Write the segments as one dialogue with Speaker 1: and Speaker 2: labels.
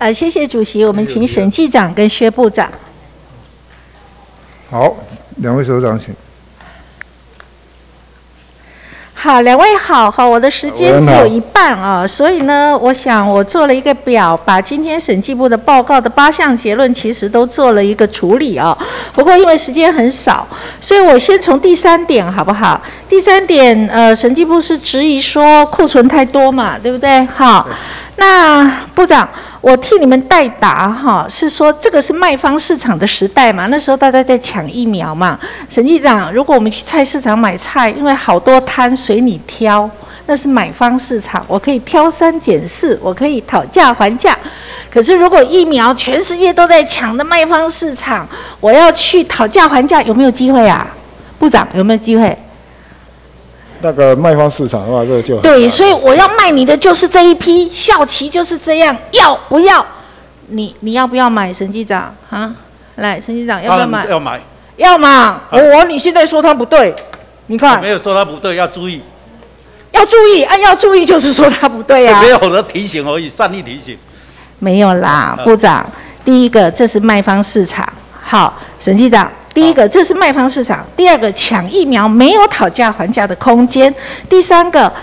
Speaker 1: 谢谢主席，我们请审计长跟薛部长。
Speaker 2: 好，两位首长请。
Speaker 1: 好，两位好，我的时间只有一半啊，所以呢，我想我做了一个表，把今天审计部的报告的8项结论其实都做了一个处理啊。不过因为时间很少，所以我先从第3点好不好？第3点，审计部是质疑说库存太多嘛，对不对？好，那部长。我替你们代答哈，是说这个是卖方市场的时代嘛，那时候大家在抢疫苗嘛。审计长，如果我们去菜市场买菜，因为好多摊随你挑，那是买方市场，我可以挑3拣4，我可以讨价还价。可是如果疫苗全世界都在抢的卖方市场，我要去讨价还价，有没有机会啊？部长有没有机会？
Speaker 2: 那个卖方市场的话，这个就
Speaker 1: 对，所以我要卖你的就是这一批，效期就是这样，要不要？你要不要买？审计长啊，来，审计长要不要买？
Speaker 3: 要买，
Speaker 1: 要嘛。你现在说他不对，你看
Speaker 3: 我没有说他不对，要注意，
Speaker 1: 要注意，要注意就是说他不对啊。
Speaker 3: 没有的提醒而已，善意提醒。
Speaker 1: 没有啦，部长，第一个这是卖方市场，好，审计长。第一个，这是卖方市场；第二个，抢疫苗没有讨价还价的空间；第三个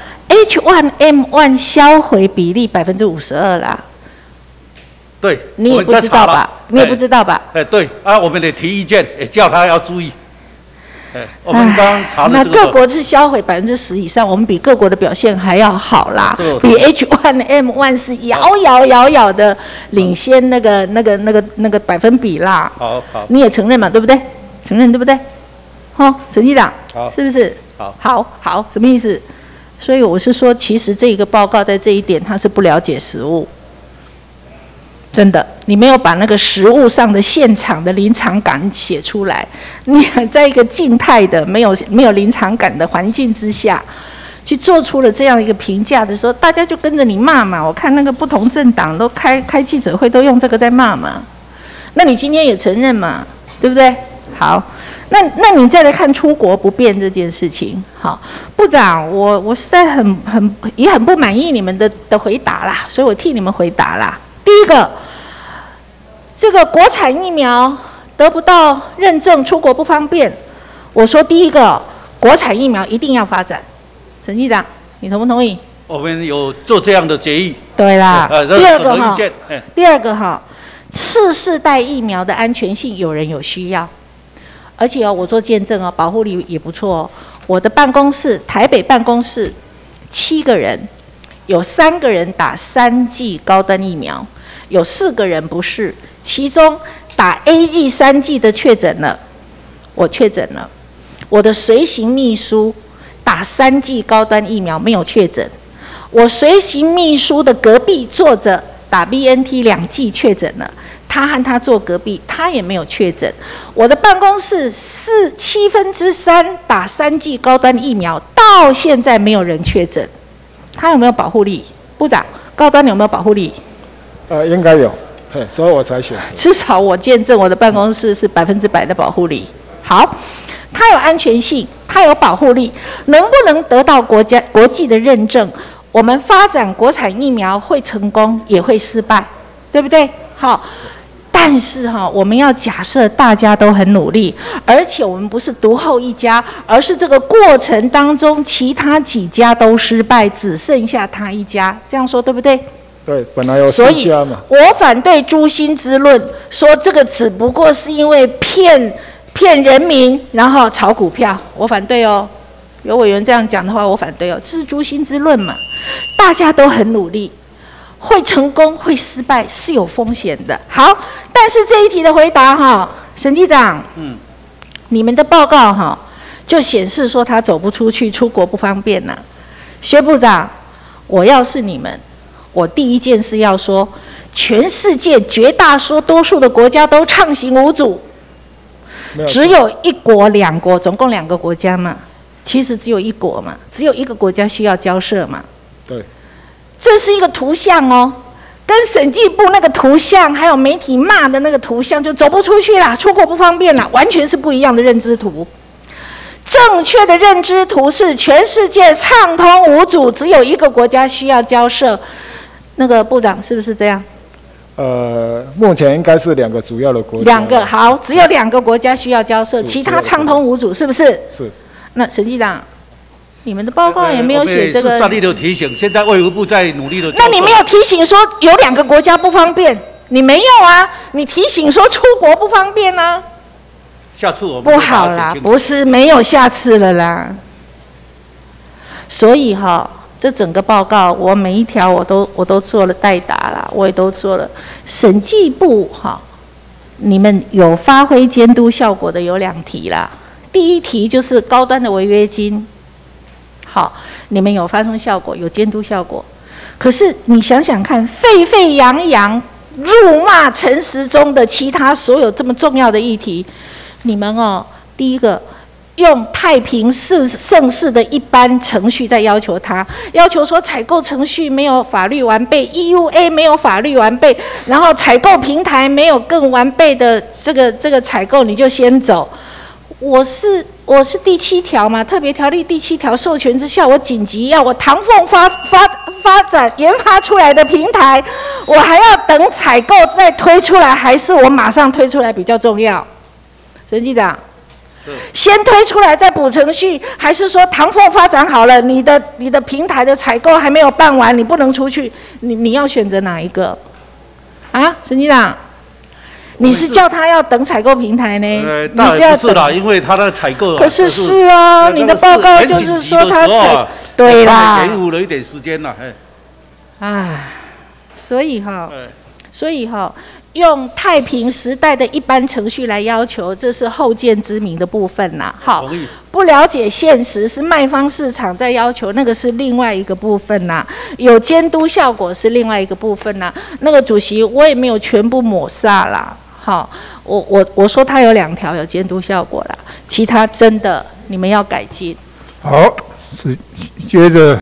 Speaker 1: ，H1N1 销毁比例52%啦。
Speaker 3: 对，
Speaker 1: 你也不知道吧？你也不知道吧？
Speaker 3: 对啊，我们得提意见，也叫他要注意。我们刚刚查的这个，
Speaker 1: 那各国是销毁10%以上，我们比各国的表现还要好啦，比 H1N1 是遥的领先那个百分比啦。
Speaker 3: 好，
Speaker 1: 你也承认嘛，对不对？承认对不对？审计长，是不是？好，什么意思？所以我是说，其实这个报告在这一点，他是不了解实务。真的，你没有把那个实务上的现场的临场感写出来。你在一个静态的、没有临场感的环境之下，去做出了这样一个评价的时候，大家就跟着你骂嘛。我看那个不同政党都开记者会，都用这个在骂嘛。那你今天也承认嘛，对不对？好，那你再来看出国不便这件事情。好，部长，我实在也很不满意你们的回答啦，所以我替你们回答啦。第一个，这个国产疫苗得不到认证，出国不方便。我说第一个，国产疫苗一定要发展。审计长，你同不同意？
Speaker 3: 我们有做这样的决议。
Speaker 1: 对啦。第二个哈，次世代疫苗的安全性有人有需要，而且我做见证保护力也不错哦。我的办公室，台北办公室7个人，有3个人打3剂高端疫苗。有4个人不是，其中打 AZ 3剂的确诊了，我确诊了。我的随行秘书打3剂高端疫苗没有确诊，我随行秘书的隔壁坐着打 BNT 2剂确诊了，他和他坐隔壁，他也没有确诊。我的办公室3/7打3剂高端疫苗，到现在没有人确诊，他有没有保护力？部长，高端有没有保护力？
Speaker 2: 应该有，所以我才选。
Speaker 1: 至少我见证我的办公室是100%的保护力。好，它有安全性，它有保护力，能不能得到国际的认证？我们发展国产疫苗会成功，也会失败，对不对？好，但是我们要假设大家都很努力，而且我们不是独后一家，而是这个过程当中其他几家都失败，只剩下他一家，这样说对不对？
Speaker 2: 对，本来有4家嘛。
Speaker 1: 所以我反对诛心之论，说这个只不过是因为骗人民，然后炒股票，我反对哦。有委员这样讲的话，我反对哦，这是诛心之论嘛。大家都很努力，会成功会失败是有风险的。好，但是这一题的回答审计长，你们的报告就显示说他走不出去，出国不方便呐。薛部长，我要是你们。我第一件事要说，全世界绝大多数的国家都畅行无阻，只有1国2国，总共2个国家嘛，其实只有1国嘛，只有1个国家需要交涉嘛。
Speaker 2: 对，
Speaker 1: 这是一个图像哦，跟审计部那个图像，还有媒体骂的那个图像，就走不出去啦，出国不方便啦，完全是不一样的认知图。正确的认知图是全世界畅通无阻，只有1个国家需要交涉。那个部长是不是这样？
Speaker 2: 目前应该是2个主要的国家。
Speaker 1: 2个好，只有2个国家需要交涉，其他畅通无阻，是不是？
Speaker 2: 是。
Speaker 1: 那沈机长，你们的报告也没有写这个。
Speaker 3: 是上力的提醒，现在卫福部在努力的。
Speaker 1: 那你没有提醒说有2个国家不方便，你没有啊？你提醒说出国不方便啊？
Speaker 3: 下次我们
Speaker 1: 不好啦，不是没有下次了啦。所以哈。这整个报告，我每一条我都做了代答啦，我也都做了。审计部哈，你们有发挥监督效果的有2题啦。第一题就是高端的违约金，好，你们有发生效果，有监督效果。可是你想想看，沸沸扬扬辱骂陈时中的其他所有这么重要的议题，你们哦，第一个。用太平盛世的一般程序在要求他，要求说采购程序没有法律完备 ，EUA 没有法律完备，然后采购平台没有更完备的这个采购，你就先走。我是第7条嘛，特别条例第7条授权之下，我紧急要我唐凤发展研发出来的平台，我还要等采购再推出来，还是我马上推出来比较重要？沈机长。先推出来再补程序，还是说唐凤发展好了，你的平台的采购还没有办完，你不能出去，你要选择哪一个？啊，沈机长，你是叫他要等采购平台呢？
Speaker 3: 你是要等？不是啦，因为他的采购
Speaker 1: 可是是啊，你的报告就是说他对啦，
Speaker 3: 延误了一点时间啦，
Speaker 1: 哎，所以哈。用太平时代的一般程序来要求，这是后见之明的部分呐。好，不了解现实是卖方市场在要求，那个是另外一个部分呐。有监督效果是另外一个部分呐。那个主席我也没有全部抹煞啦。好，我说他有2条有监督效果啦，其他真的你们要改进。
Speaker 2: 好，是接着。